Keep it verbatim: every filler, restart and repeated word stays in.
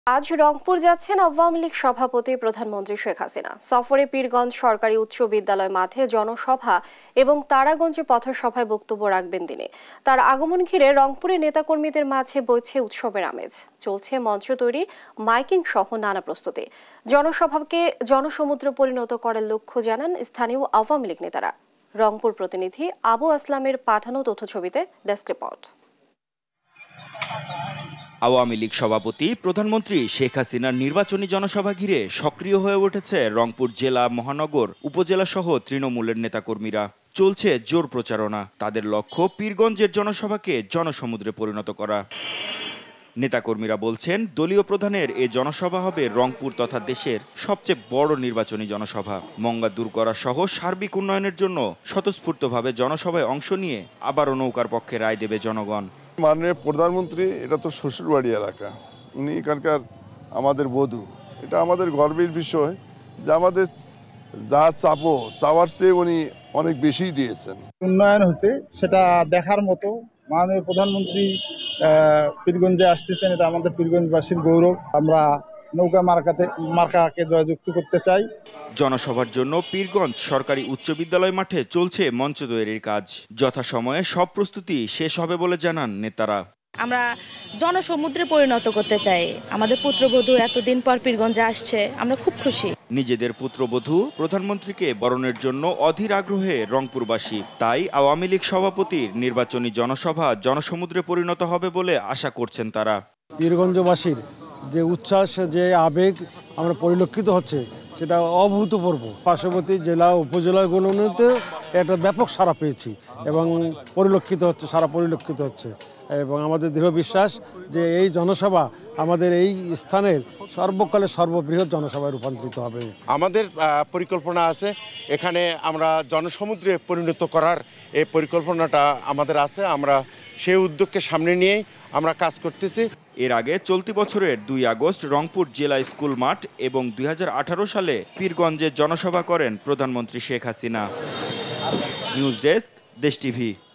আজ রংপুর যাচ্ছেন আওয়ামী লীগ সভাপতি প্রধানমন্ত্রী শেখ হাসিনা। সফরে পীরগঞ্জ সরকারি উচ্চ বিদ্যালয় মাঠে জনসভা এবং তারাগঞ্জে পথসভায় বক্তব্য রাখবেন তিনি। তার আগমন ঘিরে রংপুরে নেতাকর্মীদের মাঝে বইছে উৎসবের আমেজ। চলছে মঞ্চ তৈরি, মাইকিং সহ নানা প্রস্তুতি। জনসভাকে জনসমুদ্র পরিণত করার লক্ষ্য জানান স্থানীয় আওয়ামী লীগ নেতারা। রংপুর প্রতিনিধি আবু আসলামের পাঠানো তথ্যছবিতে ডেস্ক রিপোর্ট। আওয়ামী লীগ সভাপতি প্রধানমন্ত্রী শেখ হাসিনার নির্বাচনী জনসভা ঘিরে সক্রিয় হয়ে উঠেছে রংপুর জেলা, মহানগর, উপজেলা সহ তৃণমূলের নেতাকর্মীরা। চলছে জোর প্রচারণা। তাদের লক্ষ্য পীরগঞ্জের জনসভাকে জনসমুদ্রে পরিণত করা। নেতাকর্মীরা বলছেন, দলীয় প্রধানের এ জনসভা হবে রংপুর তথা দেশের সবচেয়ে বড় নির্বাচনী জনসভা। মঙ্গা দূর করা সহ সার্বিক উন্নয়নের জন্য স্বতঃস্ফূর্তভাবে জনসভায় অংশ নিয়ে আবারও নৌকার পক্ষে রায় দেবে জনগণ। মাননীয় প্রধানমন্ত্রী, এটা তো শ্বশুরবাড়ি এলাকা, উনি এখানকার আমাদের বধূ। এটা আমাদের গর্বের বিষয় যে আমাদের যা চাপো চাওয়ার চেয়ে উনি অনেক বেশি দিয়েছেন। উন্নয়ন হয়েছে, সেটা দেখার মতো। মাননীয় প্রধানমন্ত্রী পীরগঞ্জে আসতেছেন, এটা আমাদের পীরগঞ্জবাসীর গৌরব। আমরা নৌকা মার্কাতে মার্কাকে জয়যুক্ত করতে চাই। জনসভার জন্য পীরগঞ্জ সরকারি উচ্চ বিদ্যালয় মাঠে চলছে মঞ্চ তৈরির কাজ। যথাসময়ে সব প্রস্তুতি শেষ হবে বলে জানান নেতারা। আমরা জনসমুদ্রে পরিণত করতে চাই। আমাদের পুত্রবধূ এতদিন পর পীরগঞ্জে আসছে, আমরা খুব খুশি। নিজেদের পুত্রবধূ প্রধানমন্ত্রীকে বরণের জন্য অধীর আগ্রহে রংপুরবাসী। তাই আওয়ামী লীগ সভাপতির নির্বাচনী জনসভা জনসমুদ্রে পরিণত হবে বলে আশা করছেন তারা। পীরগঞ্জবাসীর যে উচ্ছ্বাস, যে আবেগ আমরা পরিলক্ষিত হচ্ছে, সেটা অভূতপূর্ব। পার্শ্ববর্তী জেলা, উপজেলাগুলোতে একটা ব্যাপক সাড়া পেয়েছি এবং পরিলক্ষিত হচ্ছে, সারা পরিলক্ষিত হচ্ছে। এবং আমাদের দৃঢ় বিশ্বাস যে এই জনসভা আমাদের এই স্থানের সর্বকালের সর্ববৃহৎ জনসভায় রূপান্তরিত হবে। আমাদের পরিকল্পনা আছে, এখানে আমরা জনসমুদ্রে পরিণত করার এই পরিকল্পনাটা আমাদের আছে। আমরা সেই উদ্যোগকে সামনে নিয়েই আমরা কাজ করতেছি। এর আগে চলতি বছরের দুই আগস্ট রংপুর জেলা স্কুল মাঠ এবং দুই হাজার আঠারো সালে পীরগঞ্জে জনসভা করেন প্রধানমন্ত্রী Sheikh Hasina. News desk, Desh TV.